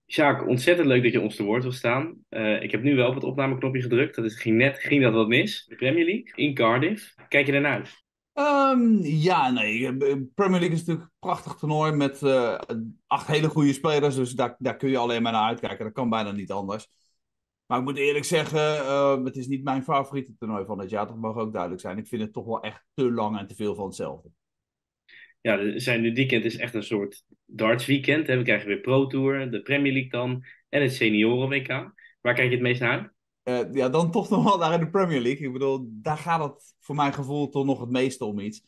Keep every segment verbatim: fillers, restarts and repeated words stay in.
Sjaak, ontzettend leuk dat je ons te woord wil staan. Eh, ik heb nu wel op het opnameknopje gedrukt. Dat is, ging net ging dat wat mis. De Premier League in Cardiff. Kijk je ernaar uit? Ehm, ja, nee. eh, Premier League is natuurlijk een prachtig toernooi met eh, acht hele goede spelers. Dus daar, daar kun je alleen maar naar uitkijken. Dat kan bijna niet anders. Maar ik moet eerlijk zeggen, eh, het is niet mijn favoriete toernooi van het jaar. Dat mag ook duidelijk zijn. Ik vind het toch wel echt te lang en te veel van hetzelfde. Ja, er zijn dit weekend is echt een soort darts weekend. Hè. We krijgen weer Pro Tour, de Premier League dan en het Senioren W K. Waar kijk je het meest naar uit? Eh, ja, dan toch nog wel naar in de Premier League. Ik bedoel, daar gaat het voor mijn gevoel toch nog het meeste om iets.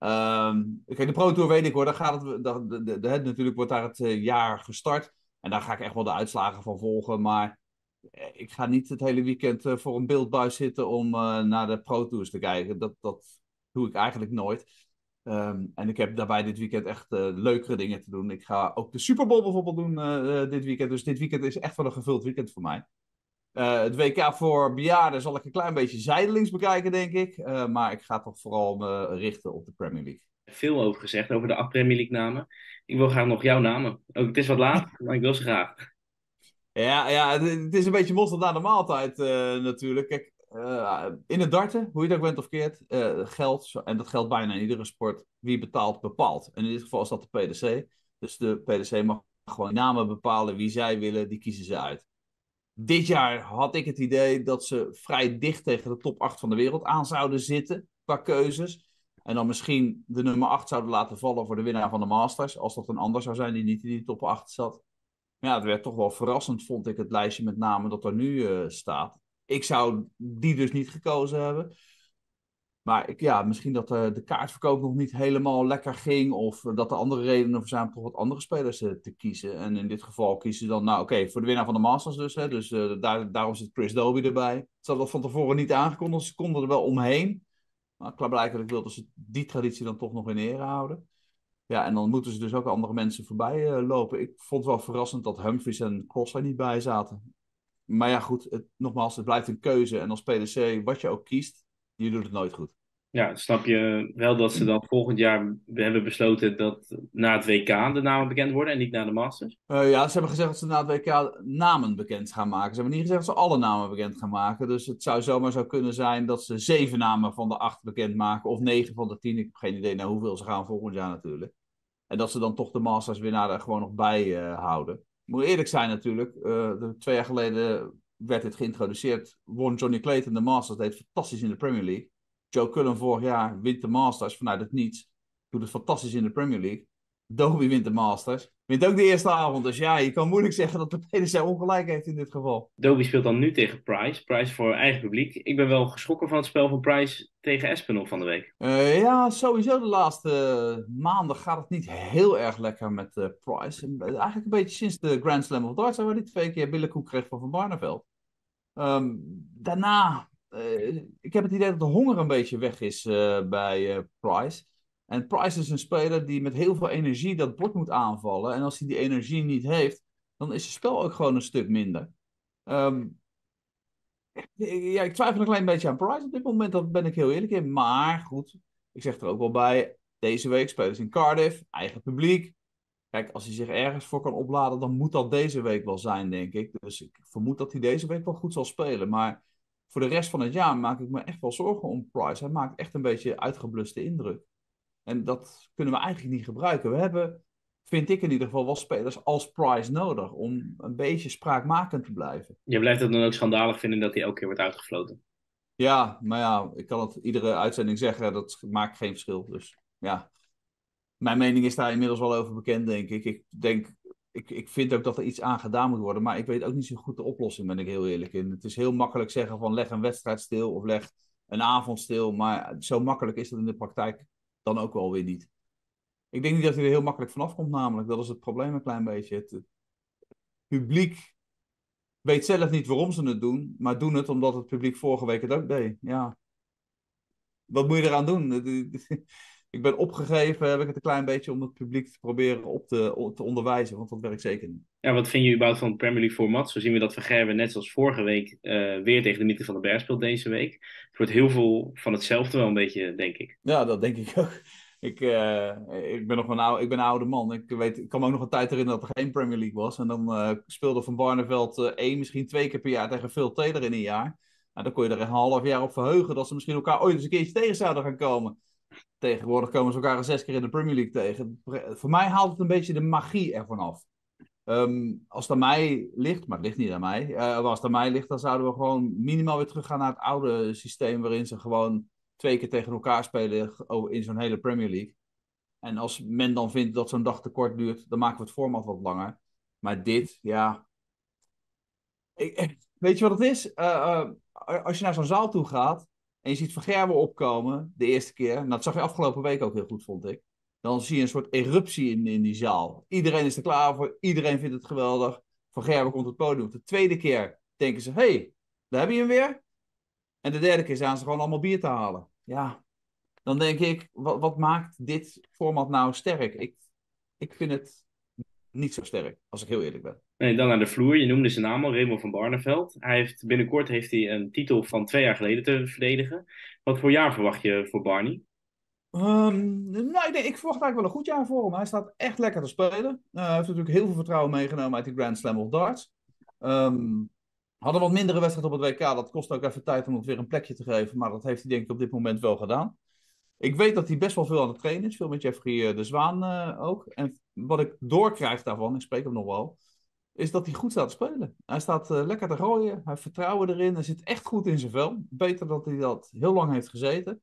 Ehm kijk, de Pro Tour weet ik hoor. Daar gaat het, daar, de, de, de- natuurlijk wordt daar het eh, jaar gestart. En daar ga ik echt wel de uitslagen van volgen. Maar eh, ik ga niet het hele weekend eh, voor een beeldbuis zitten om eh, naar de Pro Tours te kijken. Dat, dat doe ik eigenlijk nooit. Ehm, en ik heb daarbij dit weekend echt eh, leukere dingen te doen. Ik ga ook de Super Bowl bijvoorbeeld doen eh, eh, dit weekend. Dus dit weekend is echt wel een gevuld weekend voor mij. Eh, het W K voor bejaarden zal ik een klein beetje zijdelings bekijken, denk ik. Eh, maar ik ga toch vooral me richten op de Premier League. Veel over gezegd, over de acht Premier League namen. Ik wil graag nog jouw namen. Ook, het is wat laat, maar ik wil ze graag. Ja, ja het, het is een beetje mosterd na de maaltijd eh, natuurlijk. Kijk, eh, in het darten, hoe je het ook bent of keert, eh, geldt, en dat geldt bijna in iedere sport, wie betaalt, bepaalt. En in dit geval is dat de P D C. Dus de P D C mag gewoon namen bepalen wie zij willen, die kiezen ze uit. Dit jaar had ik het idee dat ze vrij dicht tegen de top acht van de wereld aan zouden zitten qua keuzes. En dan misschien de nummer acht zouden laten vallen voor de winnaar van de Masters. Als dat een ander zou zijn die niet in die top acht zat. Maar ja, het werd toch wel verrassend, vond ik, het lijstje met namen dat er nu uh, staat. Ik zou die dus niet gekozen hebben. Maar ik, ja, misschien dat uh, de kaartverkoop nog niet helemaal lekker ging. Of dat er andere redenen voor zijn om toch wat andere spelers uh, te kiezen. En in dit geval kiezen ze dan, nou oké, okay, voor de winnaar van de Masters dus. Hè, dus uh, daar, daarom zit Chris Dobie erbij. Ze hadden dat van tevoren niet aangekondigd. Ze konden er wel omheen. Maar klaarblijkelijk wilden ze die traditie dan toch nog in ere houden. Ja, en dan moeten ze dus ook andere mensen voorbij uh, lopen. Ik vond het wel verrassend dat Humphries en Cross er niet bij zaten. Maar ja, goed, het, nogmaals, het blijft een keuze. En als P D C, wat je ook kiest, je doet het nooit goed. Ja, snap je wel dat ze dan volgend jaar hebben besloten dat na het W K de namen bekend worden en niet na de Masters? Uh, ja, ze hebben gezegd dat ze na het W K namen bekend gaan maken. Ze hebben niet gezegd dat ze alle namen bekend gaan maken. Dus het zou zomaar zo kunnen zijn dat ze zeven namen van de acht bekend maken. Of negen van de tien. Ik heb geen idee naar hoeveel ze gaan volgend jaar natuurlijk. En dat ze dan toch de Masters winnaar er gewoon nog bij uh, houden. Ik moet eerlijk zijn natuurlijk. Uh, de, twee jaar geleden werd dit geïntroduceerd. Won Johnny Clayton de Masters. Deed fantastisch in de Premier League. Joe Cullen vorig jaar wint de Masters vanuit het niets. Doet het fantastisch in de Premier League. Dobie wint de Masters. Wint ook de eerste avond. Dus ja, je kan moeilijk zeggen dat de P D C ongelijk heeft in dit geval. Dobie speelt dan nu tegen Price. Price voor eigen publiek. Ik ben wel geschrokken van het spel van Price tegen Espinol van de week. Uh, ja, sowieso de laatste maanden gaat het niet heel erg lekker met uh, Price. Eigenlijk een beetje sinds de Grand Slam of Darts, waar hij twee keer billenkoek kreeg van Van Barneveld. Um, daarna, uh, ik heb het idee dat de honger een beetje weg is uh, bij uh, Price. En Price is een speler die met heel veel energie dat bord moet aanvallen. En als hij die energie niet heeft, dan is zijn spel ook gewoon een stuk minder. Um, ja, ik twijfel een klein beetje aan Price op dit moment, daar ben ik heel eerlijk in. Maar goed, ik zeg er ook wel bij, deze week spelen ze in Cardiff, eigen publiek. Kijk, als hij zich ergens voor kan opladen, dan moet dat deze week wel zijn, denk ik. Dus ik vermoed dat hij deze week wel goed zal spelen. Maar voor de rest van het jaar maak ik me echt wel zorgen om Price. Hij maakt echt een beetje uitgebluste indruk. En dat kunnen we eigenlijk niet gebruiken. We hebben, vind ik in ieder geval, wel spelers als Price nodig om een beetje spraakmakend te blijven. Je blijft het dan ook schandalig vinden dat hij elke keer wordt uitgefloten. Ja, maar ja, ik kan het iedere uitzending zeggen, dat maakt geen verschil. Dus ja, mijn mening is daar inmiddels wel over bekend, denk ik. Ik denk, ik, ik vind ook dat er iets aan gedaan moet worden, maar ik weet ook niet zo goed de oplossing, ben ik heel eerlijk in. Het is heel makkelijk zeggen van leg een wedstrijd stil of leg een avond stil, maar zo makkelijk is dat in de praktijk dan ook wel weer niet. Ik denk niet dat hij er heel makkelijk vanaf komt, namelijk. Dat is het probleem een klein beetje. Het, het publiek weet zelf niet waarom ze het doen, maar doen het omdat het publiek vorige week het ook deed. Ja, wat moet je eraan doen? Ik ben opgegeven, heb ik het een klein beetje om het publiek te proberen op te, te onderwijzen, want dat werkt zeker niet. Ja, wat vind je überhaupt van het Premier League format? Zo zien we dat Van Gerwen net zoals vorige week uh, weer tegen de Mythe van den Berg speelt deze week. Het wordt heel veel van hetzelfde wel een beetje, denk ik. Ja, dat denk ik ook. Ik, eh, ik ben nog een, oude, ik ben een oude man. Ik, weet, ik kan me ook nog een tijd herinneren dat er geen Premier League was. En dan eh, speelde Van Barneveld eh, één, misschien twee keer per jaar tegen Phil Taylor in een jaar. Nou, dan kon je er een half jaar op verheugen dat ze misschien elkaar ooit eens een keertje tegen zouden gaan komen. Tegenwoordig komen ze elkaar zes keer in de Premier League tegen. Voor mij haalt het een beetje de magie ervan af. Um, als het aan mij ligt, maar het ligt niet aan mij. Uh, als het aan mij ligt, dan zouden we gewoon minimaal weer teruggaan naar het oude systeem. Waarin ze gewoon twee keer tegen elkaar spelen in zo'n hele Premier League. En als men dan vindt dat zo'n dag te kort duurt, dan maken we het format wat langer. Maar dit, ja. Ik, weet je wat het is? Uh, uh, als je naar zo'n zaal toe gaat en je ziet Van Gerwen opkomen de eerste keer. Nou, dat zag je afgelopen week ook heel goed, vond ik. Dan zie je een soort eruptie in, in die zaal. Iedereen is er klaar voor. Iedereen vindt het geweldig. Van Gerwen komt op het podium. De tweede keer denken ze, hé, hey, daar heb je hem weer. En de derde keer zijn ze gewoon allemaal bier te halen. Ja, dan denk ik, wat, wat maakt dit format nou sterk? Ik, ik vind het niet zo sterk, als ik heel eerlijk ben. Nee, dan naar de vloer. Je noemde zijn naam al, Raymond van Barneveld. Hij heeft, binnenkort heeft hij een titel van twee jaar geleden te verdedigen. Wat voor jaar verwacht je voor Barney? Um, nou, ik, denk, ik verwacht eigenlijk wel een goed jaar voor hem. Hij staat echt lekker te spelen. Uh, hij heeft natuurlijk heel veel vertrouwen meegenomen uit die Grand Slam of Darts. Um, hadden wat mindere wedstrijd op het W K. Dat kost ook even tijd om het weer een plekje te geven. Maar dat heeft hij denk ik op dit moment wel gedaan. Ik weet dat hij best wel veel aan het trainen is. Veel met Jeffrey de Zwaan uh, ook. En wat ik doorkrijg daarvan, ik spreek hem nog wel, is dat hij goed staat te spelen. Hij staat uh, lekker te gooien. Hij heeft vertrouwen erin. Hij zit echt goed in zijn vel. Beter dan hij dat heel lang heeft gezeten.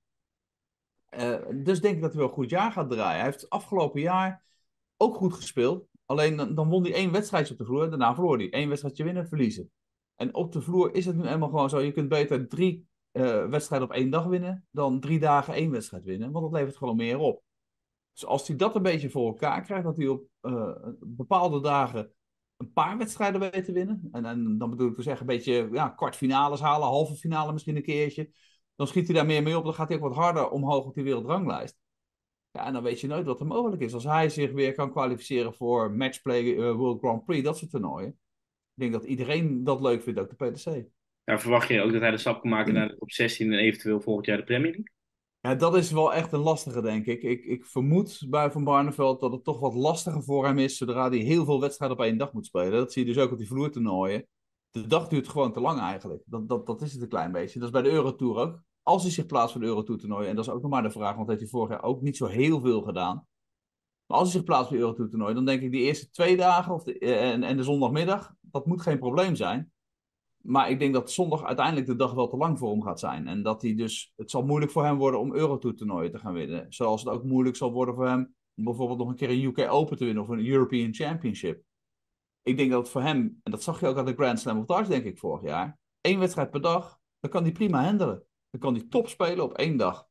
Uh, dus denk ik dat hij wel een goed jaar gaat draaien. Hij heeft het afgelopen jaar ook goed gespeeld. Alleen dan, dan won hij één wedstrijdje op de vloer. Daarna verloor hij. Eén wedstrijdje winnen, verliezen. En op de vloer is het nu eenmaal gewoon zo. Je kunt beter drie uh, wedstrijden op één dag winnen. Dan drie dagen één wedstrijd winnen. Want dat levert gewoon meer op. Dus als hij dat een beetje voor elkaar krijgt. Dat hij op uh, bepaalde dagen een paar wedstrijden weet te winnen. En, en dan bedoel ik te zeggen een beetje ja, kwartfinales halen. Halve finale misschien een keertje. Dan schiet hij daar meer mee op. Dan gaat hij ook wat harder omhoog op die wereldranglijst. Ja, en dan weet je nooit wat er mogelijk is. Als hij zich weer kan kwalificeren voor matchplay, uh, World Grand Prix, dat soort toernooien. Ik denk dat iedereen dat leuk vindt, ook de P T C. Ja, verwacht je ook dat hij de stap kan maken naar de top zestien en eventueel volgend jaar de Premier League? Ja, dat is wel echt een lastige, denk ik. Ik, ik vermoed bij Van Barneveld dat het toch wat lastiger voor hem is zodra hij heel veel wedstrijden op één dag moet spelen. Dat zie je dus ook op die vloertoernooien. De dag duurt gewoon te lang eigenlijk. Dat, dat, dat is het een klein beetje. Dat is bij de Eurotour ook. Als hij zich plaatst voor de Eurotour toernooi, en dat is ook nog maar de vraag, want dat heeft hij vorig jaar ook niet zo heel veel gedaan. Maar als hij zich plaatst voor de Eurotour toernooi, dan denk ik die eerste twee dagen of de, en, en de zondagmiddag, dat moet geen probleem zijn. Maar ik denk dat zondag uiteindelijk de dag wel te lang voor hem gaat zijn. En dat hij dus, het zal moeilijk voor hem worden om Eurotour toernooien te gaan winnen. Zoals het ook moeilijk zal worden voor hem om bijvoorbeeld nog een keer een U K Open te winnen of een European Championship. Ik denk dat het voor hem, en dat zag je ook aan de Grand Slam of Darts denk ik vorig jaar, één wedstrijd per dag, dan kan hij prima handelen. Dan kan hij top spelen op één dag.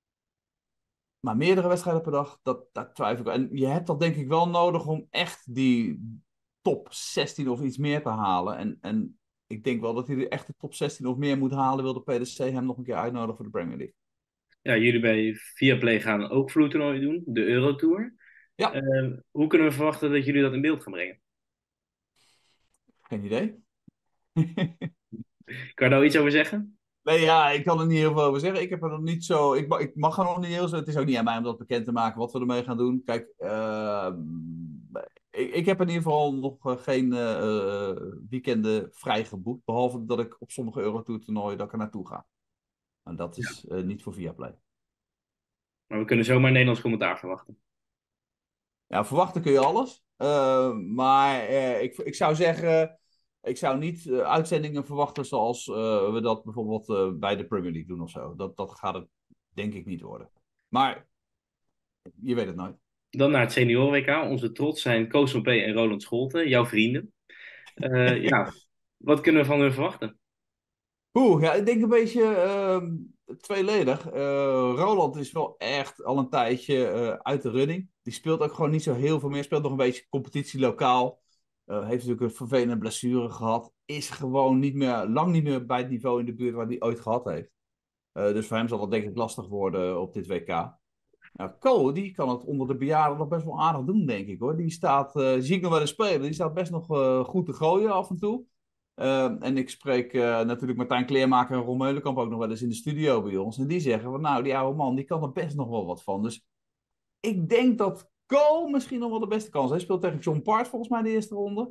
Maar meerdere wedstrijden per dag, dat, dat twijfel ik. En je hebt dat denk ik wel nodig om echt die top zestien of iets meer te halen. En, en ik denk wel dat hij de echte top zestien of meer moet halen, wil de P D C hem nog een keer uitnodigen voor de Premier League. Ja, jullie bij Viaplay gaan ook vloertoernooien doen, de Eurotour. Ja, Uh, hoe kunnen we verwachten dat jullie dat in beeld gaan brengen? geen idee. Kan je daar iets over zeggen? Nee, ja, ik kan er niet heel veel over zeggen. Ik heb er nog niet zo. Ik, mag- ik mag er nog niet heel zo. Het is ook niet aan mij om dat bekend te maken wat we ermee gaan doen. Kijk, uh, ik, ik heb in ieder geval nog uh, geen uh, weekenden vrijgeboekt. Behalve dat ik op sommige Eurotour toernooien dat ik er naartoe ga. En dat Ja. is uh, niet voor Viaplay. Maar we kunnen zomaar een Nederlands commentaar verwachten. Ja, verwachten kun je alles. Uh, maar uh, ik, ik zou zeggen. Ik zou niet uh, uitzendingen verwachten zoals uh, we dat bijvoorbeeld uh, bij de Premier League doen of zo. Dat, dat gaat het denk ik niet worden. Maar je weet het nooit. Dan naar het senioren-W K. Onze trots zijn Koos van P en Roland Scholten, jouw vrienden. Uh, ja, wat kunnen we van hun verwachten? Oeh, ja, ik denk een beetje uh, tweeledig. Uh, Roland is wel echt al een tijdje uh, uit de running. Die speelt ook gewoon niet zo heel veel meer. Speelt nog een beetje competitie lokaal. Uh, heeft natuurlijk een vervelende blessure gehad. Is gewoon niet meer, lang niet meer bij het niveau in de buurt waar hij ooit gehad heeft. Uh, dus voor hem zal dat denk ik lastig worden op dit W K. Nou, Cole, die kan het onder de bejaarden nog best wel aardig doen, denk ik hoor. Die staat, uh, zie ik nog wel eens spelen, die staat best nog uh, goed te gooien af en toe. Uh, en ik spreek uh, natuurlijk Martijn Kleermaker en Ron Meulenkamp ook nog wel eens in de studio bij ons. En die zeggen van nou, die oude man, die kan er best nog wel wat van. Dus ik denk dat Ko misschien nog wel de beste kans heeft. Hij speelt tegen John Part volgens mij de eerste ronde.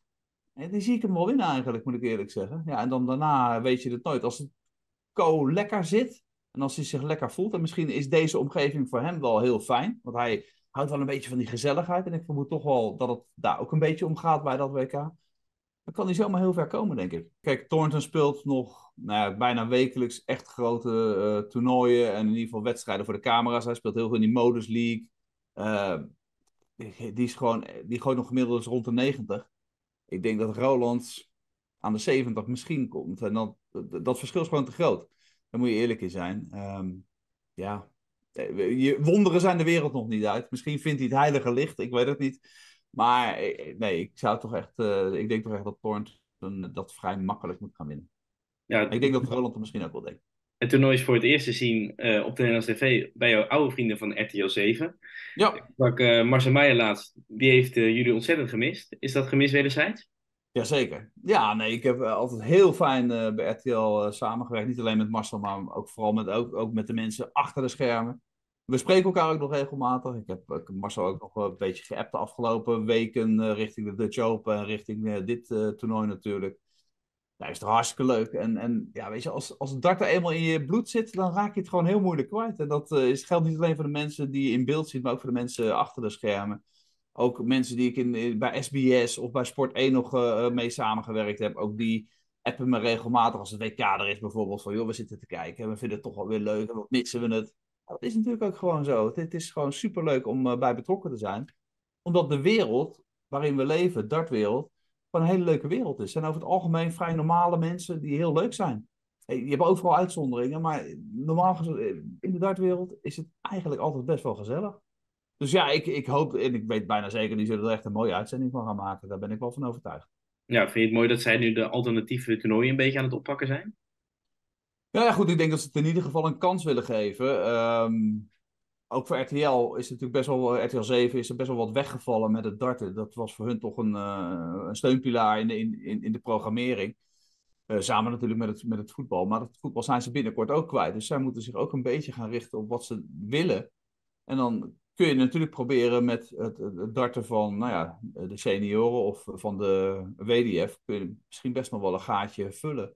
En die zie ik hem wel winnen eigenlijk, moet ik eerlijk zeggen. Ja, en dan daarna weet je het nooit. Als het Ko lekker zit en als hij zich lekker voelt. En misschien is deze omgeving voor hem wel heel fijn. Want hij houdt wel een beetje van die gezelligheid. En ik vermoed toch wel dat het daar ook een beetje om gaat bij dat W K. Dan kan hij zomaar heel ver komen, denk ik. Kijk, Thornton speelt nog nou ja, bijna wekelijks echt grote uh, toernooien. En in ieder geval wedstrijden voor de camera's. Hij speelt heel veel in die Modus League. Uh, die, die, is gewoon, die gooit nog gemiddeld eens rond de negentig. Ik denk dat Roland aan de zeventig misschien komt. En dat, dat verschil is gewoon te groot. Daar moet je eerlijk in zijn. Um, ja, je, wonderen zijn de wereld nog niet uit. Misschien vindt hij het heilige licht, ik weet het niet. Maar nee, ik zou toch echt, uh, ik denk toch echt dat Thornton dat vrij makkelijk moet gaan winnen. Ja, ik denk dat Roland er misschien ook wel denkt. Het toernooi is voor het eerst te zien uh, op de Nederlandse tv bij jouw oude vrienden van R T L zeven. Ja. Ik sprak uh, Marcel Meijer laatst, die heeft uh, jullie ontzettend gemist. Is dat gemis wederzijds? Jazeker. Ja, nee, ik heb uh, altijd heel fijn uh, bij R T L uh, samengewerkt. Niet alleen met Marcel, maar ook vooral met, ook, ook met de mensen achter de schermen. We spreken elkaar ook nog regelmatig. Ik heb uh, Marcel ook nog een beetje geappt de afgelopen weken uh, richting de Dutch Open en richting uh, dit uh, toernooi natuurlijk. Nou, is toch hartstikke leuk. En, en ja, weet je, als, als het darten eenmaal in je bloed zit, dan raak je het gewoon heel moeilijk kwijt. En dat uh, is, geldt niet alleen voor de mensen die je in beeld ziet, maar ook voor de mensen achter de schermen. Ook mensen die ik in, bij S B S of bij Sport één nog uh, mee samengewerkt heb, ook die appen me regelmatig als het W K er is bijvoorbeeld. Van joh, we zitten te kijken en we vinden het toch wel weer leuk en wat missen we het. Dat is natuurlijk ook gewoon zo. Het, het is gewoon superleuk om uh, bij betrokken te zijn. Omdat de wereld waarin we leven, de dartwereld, gewoon een hele leuke wereld is. Het zijn over het algemeen vrij normale mensen die heel leuk zijn. Je hebt overal uitzonderingen, maar normaal gezien in de dartwereld is het eigenlijk altijd best wel gezellig. Dus ja, ik, ik hoop, en ik weet bijna zeker, die zullen er echt een mooie uitzending van gaan maken. Daar ben ik wel van overtuigd. Ja, vind je het mooi dat zij nu de alternatieve toernooien een beetje aan het oppakken zijn? Ja, ja, goed, ik denk dat ze het in ieder geval een kans willen geven. Um, ook voor R T L is het natuurlijk best wel, R T L zeven is er best wel wat weggevallen met het darten. Dat was voor hun toch een, uh, een steunpilaar in de, in, in de programmering. Uh, samen natuurlijk met het, met het voetbal. Maar het voetbal zijn ze binnenkort ook kwijt. Dus zij moeten zich ook een beetje gaan richten op wat ze willen. En dan kun je natuurlijk proberen met het, het darten van nou ja, de senioren of van de W D F. Kun je misschien best nog wel een gaatje vullen.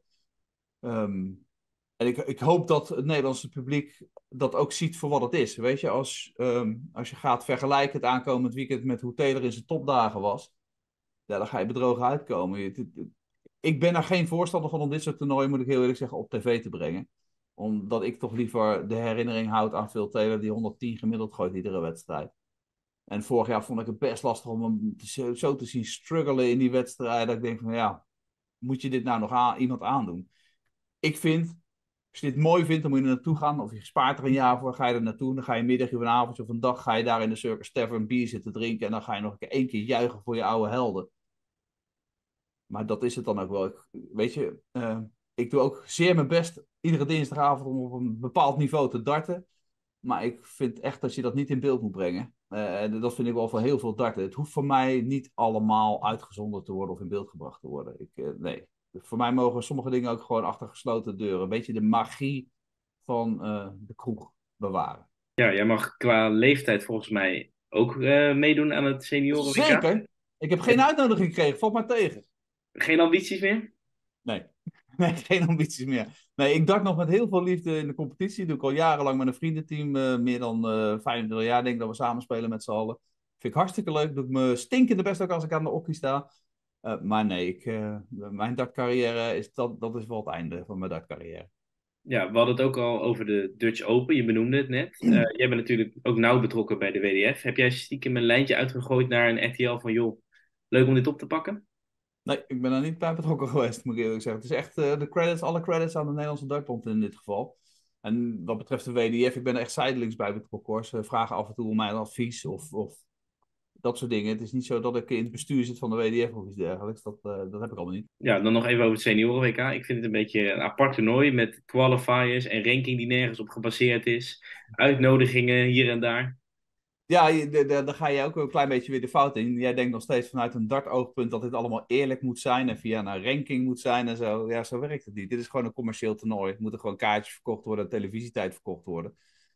Um, en ik, ik hoop dat het Nederlandse publiek dat ook ziet voor wat het is. Weet je, als, um, als je gaat vergelijken het aankomend weekend met hoe Taylor in zijn topdagen was. Ja, dan ga je bedrogen uitkomen. Je, ik ben er geen voorstander van om dit soort toernooien, moet ik heel eerlijk zeggen, op tv te brengen. Omdat ik toch liever de herinnering houd aan Phil Taylor die honderdtien gemiddeld gooit iedere wedstrijd. En vorig jaar vond ik het best lastig om hem zo, zo te zien struggelen in die wedstrijd. Dat ik denk van ja, moet je dit nou nog aan, iemand aandoen? Ik vind, als je dit mooi vindt, dan moet je er naartoe gaan. Of je spaart er een jaar voor, ga je er naartoe. Dan ga je een middagje of een avondje of een dag ga je daar in de Circus Tavern bier zitten drinken. En dan ga je nog een keer, één keer juichen voor je oude helden. Maar dat is het dan ook wel. Ik, weet je, uh, ik doe ook zeer mijn best iedere dinsdagavond om op een bepaald niveau te darten. Maar ik vind echt dat je dat niet in beeld moet brengen. Uh, dat vind ik wel van heel veel darten. Het hoeft voor mij niet allemaal uitgezonden te worden of in beeld gebracht te worden. Ik, uh, nee. Voor mij mogen sommige dingen ook gewoon achter gesloten deuren. Een beetje de magie van uh, de kroeg bewaren. Ja, jij mag qua leeftijd volgens mij ook uh, meedoen aan het senioren W K. Zeker. Ik heb geen uitnodiging gekregen. Valt maar tegen. Geen ambities meer? Nee. Nee, geen ambities meer. Nee, ik dart nog met heel veel liefde in de competitie. Dat doe ik al jarenlang met een vriendenteam. Uh, meer dan uh, vijfentwintig jaar denk ik dat we samen spelen met z'n allen. Vind ik hartstikke leuk. Doe ik me stinkende best ook als ik aan de okkie sta. Uh, maar nee, ik, uh, mijn dartcarrière is, dat, dat is wel het einde van mijn dartcarrière. Ja, we hadden het ook al over de Dutch Open. Je benoemde het net. Uh, jij bent natuurlijk ook nauw betrokken bij de W D F. Heb jij stiekem een lijntje uitgegooid naar een R T L van joh, leuk om dit op te pakken? Nee, ik ben daar niet bij betrokken geweest, moet ik eerlijk zeggen. Het is echt uh, de credits, alle credits aan de Nederlandse Dartbond in dit geval. En wat betreft de W D F, ik ben er echt zijdelings bij betrokken hoor. Ze vragen af en toe om mijn advies of, of dat soort dingen. Het is niet zo dat ik in het bestuur zit van de W D F of iets dergelijks. Dat, uh, dat heb ik allemaal niet. Ja, dan nog even over het senioren W K. Ik vind het een beetje een apart toernooi met qualifiers en ranking die nergens op gebaseerd is. Uitnodigingen hier en daar. Ja, daar ga je ook een klein beetje weer de fout in. Jij denkt nog steeds vanuit een dart-oogpunt dat dit allemaal eerlijk moet zijn en via een ranking moet zijn en zo. Ja, zo werkt het niet. Dit is gewoon een commercieel toernooi. Er moeten gewoon kaartjes verkocht worden, televisietijd verkocht worden.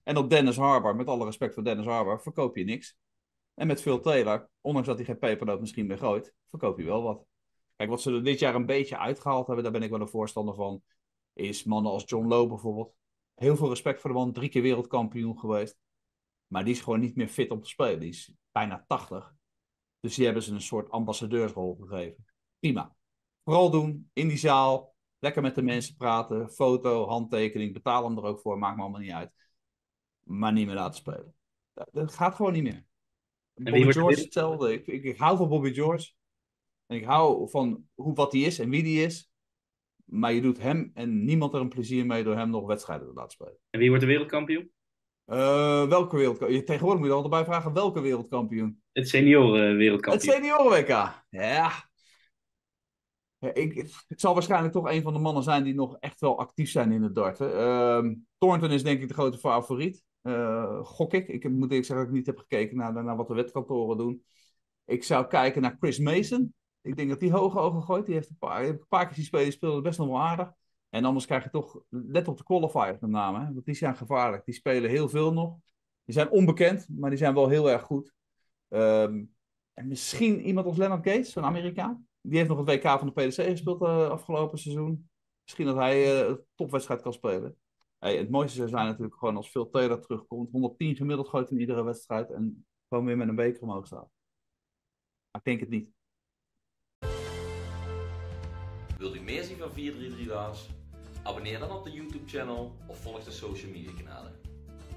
En op Dennis Harbour, met alle respect voor Dennis Harbour, verkoop je niks. En met Phil Taylor, ondanks dat hij geen pepernoot misschien meer gooit, verkoop je wel wat. Kijk, wat ze er dit jaar een beetje uitgehaald hebben, daar ben ik wel een voorstander van, is mannen als John Lowe bijvoorbeeld. Heel veel respect voor de man, drie keer wereldkampioen geweest. Maar die is gewoon niet meer fit om te spelen. Die is bijna tachtig. Dus die hebben ze een soort ambassadeursrol gegeven. Prima. Vooral doen, in die zaal, lekker met de mensen praten, foto, handtekening, betaal hem er ook voor, maakt me allemaal niet uit. Maar niet meer laten spelen. Dat, dat gaat gewoon niet meer. En wie Bobby wordt George er? hetzelfde. Ik, ik, ik hou van Bobby George. En ik hou van hoe, wat hij is en wie hij is. Maar je doet hem en niemand er een plezier mee door hem nog wedstrijden te laten spelen. En wie wordt de wereldkampioen? Uh, welke wereldkampioen? Tegenwoordig moet je er altijd bij vragen welke wereldkampioen. Het senioren Het wereldkampioen. senioren-W K. Ja. ja ik, het zal waarschijnlijk toch een van de mannen zijn die nog echt wel actief zijn in het darten. Uh, Thornton is denk ik de grote favoriet. Uh, gok ik. Ik moet eerlijk zeggen dat ik niet heb gekeken naar, naar wat de wetkantoren doen. Ik zou kijken naar Chris Mason. Ik denk dat hij hoge ogen gooit. Die heeft een paar, een paar keer zien spelen. Die speelde best nog wel aardig. En anders krijg je toch, let op de qualifiers met name. Hè? Want die zijn gevaarlijk. Die spelen heel veel nog. Die zijn onbekend, maar die zijn wel heel erg goed. Um, en misschien iemand als Leonard Gates, zo'n Amerikaan. Die heeft nog het W K van de P D C gespeeld uh, afgelopen seizoen. Misschien dat hij uh, een topwedstrijd kan spelen. Hey, het mooiste zou zijn natuurlijk gewoon als Phil Taylor terugkomt. honderdtien gemiddeld gooit in iedere wedstrijd. En gewoon weer met een beker omhoog staat. Maar ik denk het niet. Wilt u meer zien van vier drie drie Lars? Abonneer dan op de YouTube channel of volg de social media kanalen.